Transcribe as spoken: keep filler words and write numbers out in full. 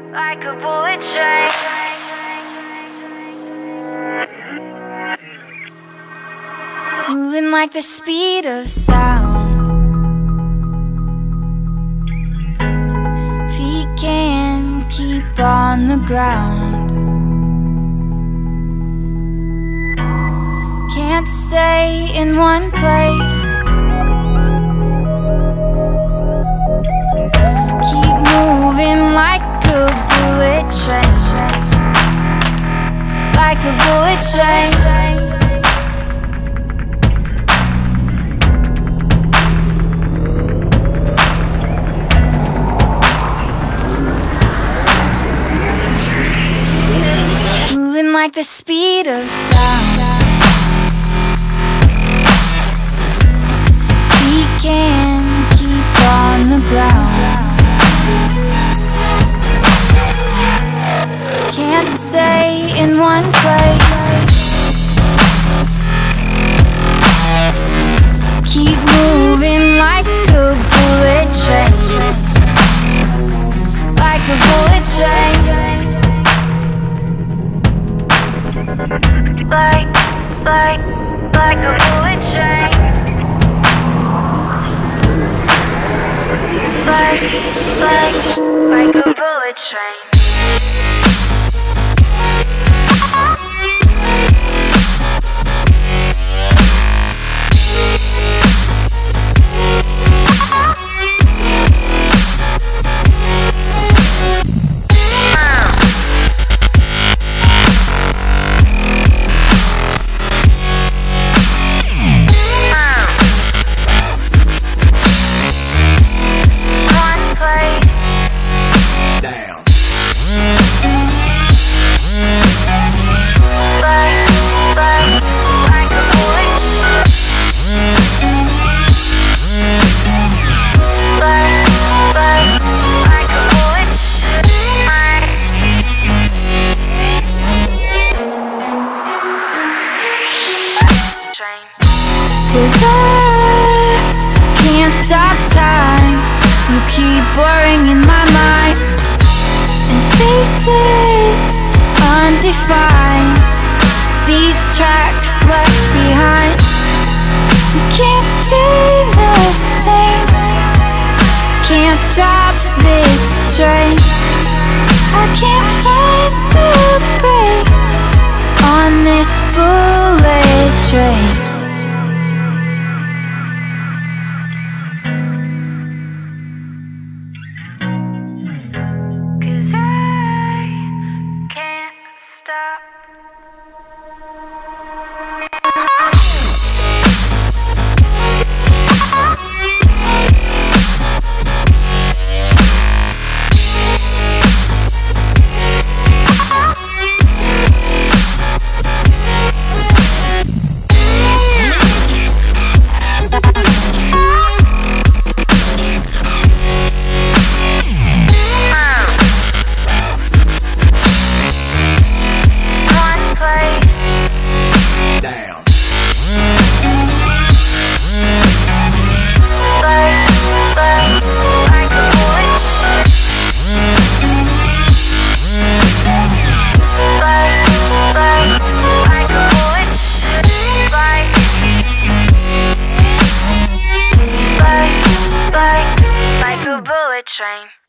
like a bullet train. Moving like the speed of sound. Feet can't keep on the ground. Can't stay in one place. Keep moving like a bullet train. Like a bullet train. Like the speed of sound. We can keep on the ground. Can't stay in one place. Keep moving like a bullet train. Like a bullet train. Like, like, like a bullet train. Like, like, like a bullet train. Cause I can't stop time. You keep blurring in my mind, and spaces undefined. These tracks left behind. You can't stay the same. Can't stop this train. I can't find the brakes on this bullet train. Stop. Like a bullet train.